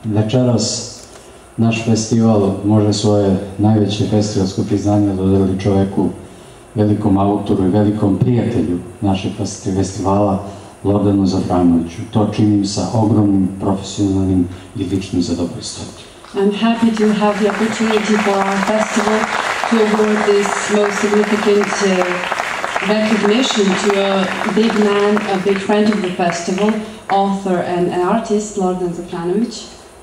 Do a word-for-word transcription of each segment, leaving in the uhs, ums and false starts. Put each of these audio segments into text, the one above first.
večeras naš festival može svoje najveće festivalsko priznanje dodeli čoveku, velikom autoru i velikom prijatelju našeg festivala, Lordanu Zafranoviću. To činim sa ogromnim profesionalnim i ličnim zadovoljstvom. I'm happy to have the opportunity for our festival to award this most significant uh, recognition to a big man, a big friend of the festival, author and an artist, Lordan Zafranović.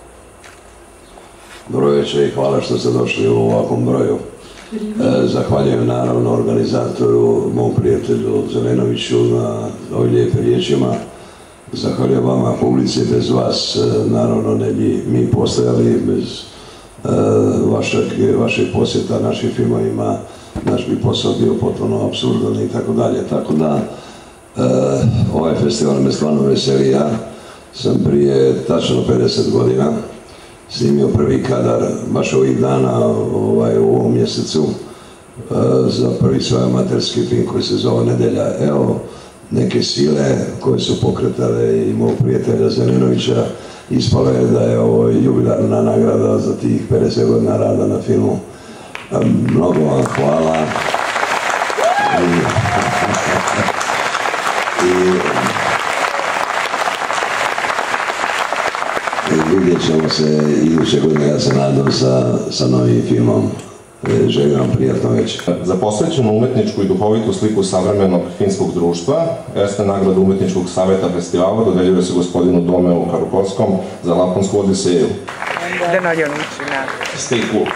Dobro večer i hvala što ste došli u ovakvom broju. E, zahvaljujem naravno organizatoru, mom prijatelju Zelenoviću na ovim lijepim riječima. Zahvaljujem vama publici, bez vas naravno ne bi mi postojali, bez e, vašeg, vašeg posjeta našim filmovima, naš bi posao bio potpuno apsurdan i tako dalje. Tako da, e, ovaj festival me stvarno veseli. Ja sam prije tačno pedeset godina snimio prvi kadar baš ovih dana ovaj, u ovom mjesecu uh, za prvi svoj amaterski film koji se zove Nedelja. Evo neke sile koje su pokretale i mog prijatelja Zelenovića. Ispalo je da je ovo jubilarna nagrada za tih pedeset godina rada na filmu. Um, mnogo vam hvala. I, i, vidjet ćemo se iduće godine, ja se nadam, sa, sa novim filmom. Želim vam prijatno večer. Za posvećenu umetničku i duhovitu sliku savremenog finskog društva, Erste nagrada umetničkog savjeta festivala dodeljuje se gospodinu Domeu Karukovskom za Laponsku odiseju. Stay cool.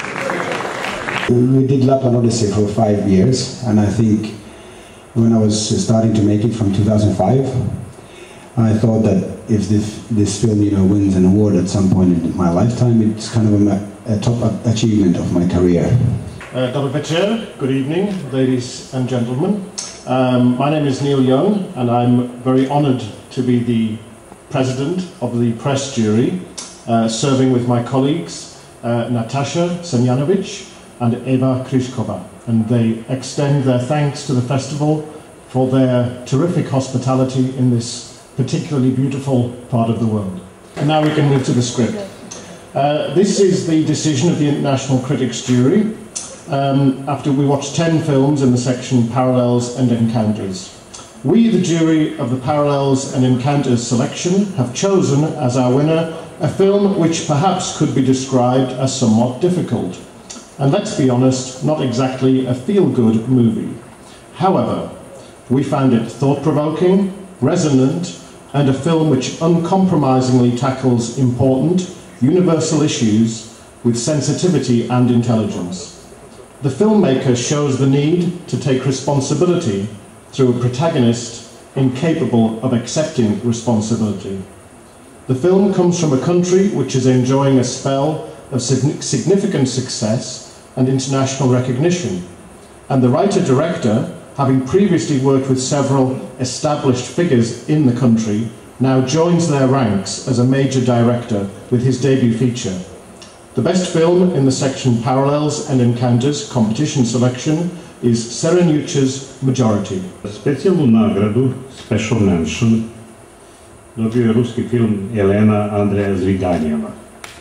We did Lapland Odyssey for five years, and I think when I was starting to make it from two thousand five, I thought that if this, this film, you know, wins an award at some point in my lifetime, it's kind of a, a top achievement of my career. Uh, Dobry večer, good evening, ladies and gentlemen. Um, my name is Neil Young, and I'm very honoured to be the president of the press jury, uh, serving with my colleagues uh, Natasha Semjanovic and Eva Kryshkova, and they extend their thanks to the festival for their terrific hospitality in this particularly beautiful part of the world. And now we can move to the script. Uh, this is the decision of the International Critics Jury um, after we watched ten films in the section Parallels and Encounters. We, the jury of the Parallels and Encounters selection, have chosen as our winner a film which perhaps could be described as somewhat difficult. And let's be honest, not exactly a feel-good movie. However, we found it thought-provoking, resonant, and a film which uncompromisingly tackles important, universal issues with sensitivity and intelligence. The filmmaker shows the need to take responsibility through a protagonist incapable of accepting responsibility. The film comes from a country which is enjoying a spell of significant success and international recognition, and the writer-director, having previously worked with several established figures in the country, now joins their ranks as a major director with his debut feature. The best film in the section Parallels and Encounters competition selection is Serenuć's Majority. Specijalnu nagradu, Special Mention, dobio je ruski film Elena Andreja Zviganjeva.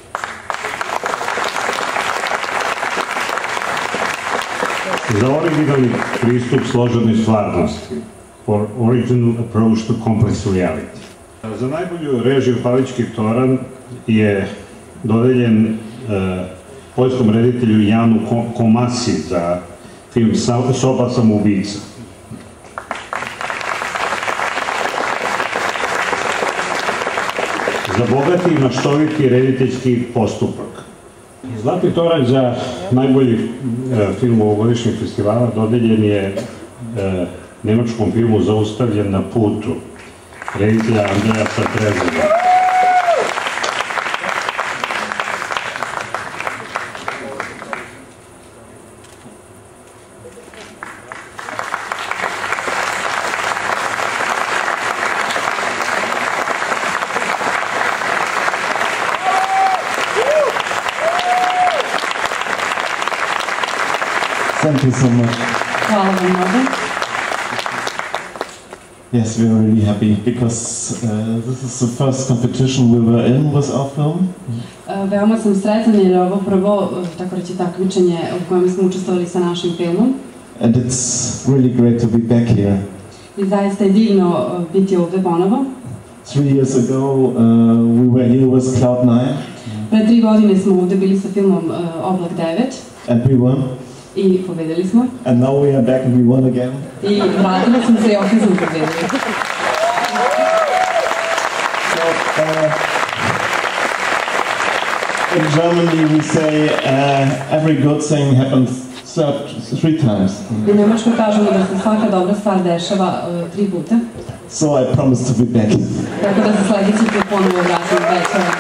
Za originalni pristup složenoj stvarnosti, for original approach to complex reality. Za najbolju režiju Palički toran je dodeljen e, poljskom reditelju Janu Komasi za film Soba samoubica. Za bogati i maštoviti rediteljski postupak. Zlatni toranj za najbolji e, film ovogodišnjeg festivala dodeljen je e, nemačkom filmu Zaustavljen na putu, reditelja Andreasa Trezega. Thank you so much. Hvala vam mnogo. Yes, we are really happy because uh, this is the first competition we were in with our film. Uh, veoma sam sretan jer je ovo prvo, tako reći, takmičenje u kojem smo učestvovali sa našim filmom. And it's really great to be back here. I zaista je divno biti ovdje ponovo. Three years ago uh, we were here with Cloud nine. Pre tri godine smo ovdje bili sa filmom uh, Oblak devet. And we won. I pobedili smo. And now we are back and we won again. I vratili smo se i opet smo pobedili. So, uh, in Germany we say uh, every good thing happens three times. U Njemačkoj kažemo da se svaka dobra stvar dešava uh, tri puta. So I promise to be back. Tako da se sljedeći put ponovo vratim večerom.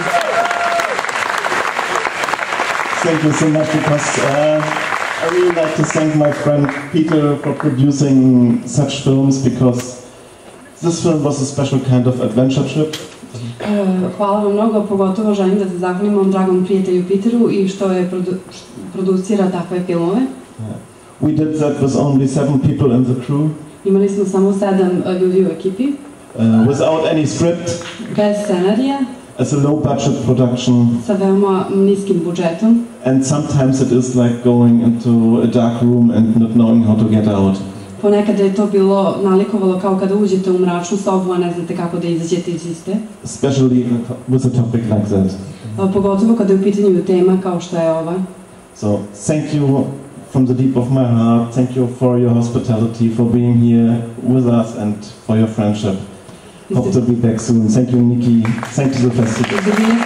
Thank you so much because uh, I really like to thank my friend Peter for producing such films because this film was a special kind of adventure trip. Uh, hvala vam mnogo, pogotovo želim da se zahvalim mom dragom prijatelju Peteru i što je produ producira takve filmove. Yeah. We did that with only seven people in the crew. Imali smo samo sedam uh, ljudi u ekipi. Uh, without any script. Bez scenarija. As a low budget production. Sa veoma niskim budžetom. And sometimes it is like going into a dark room and not knowing how to get out. Ponekad je to bilo nalikovalo kao kada uđete u mračnu sobu, a ne znate kako da izađete iz iste. Especially with a topic like that. Uh, pogotovo kada je u pitanju tema kao što je ova. So, thank you from the deep of my heart. Thank you for your hospitality, for being here with us and for your friendship. Hope to be back soon. Thank you, Nikki. Thank you to the festival.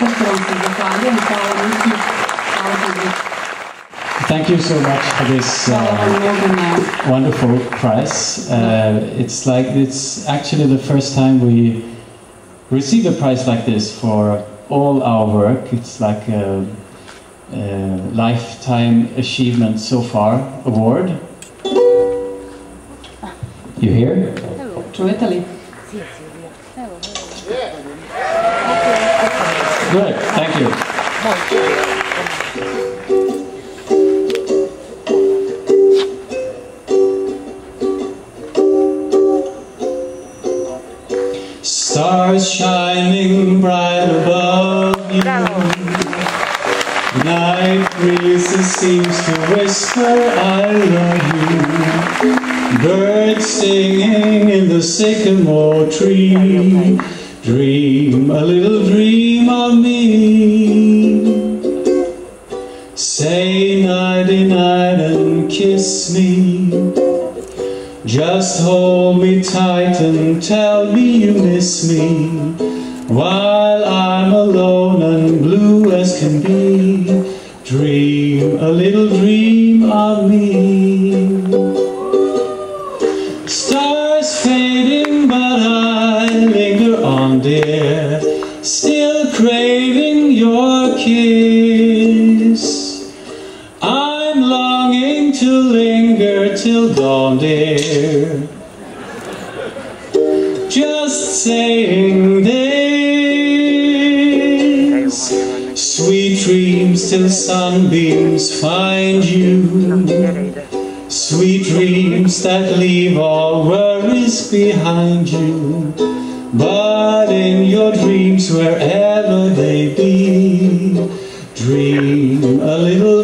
Thank you so much for this uh, wonderful prize. Uh, it's like it's actually the first time we received a prize like this for all our work. It's like a, a lifetime achievement so far award. You hear? Čujete li? Good, thank you. Stars shining bright above you. Night breezes seems to whisper I love you. Birds singing in the sycamore tree. Dream a little dream of me. Say nighty night and kiss me. Just hold me tight and tell me you miss me. While I'm alone and blue as can be. Dream a little dream of me. Stars fading but I linger on, dear, still craving your kiss. I'm longing to linger till dawn, dear, just saying this. Sweet dreams till sunbeams find you. Sweet dreams that leave all worries behind you. But in your dreams, wherever they be, dream a little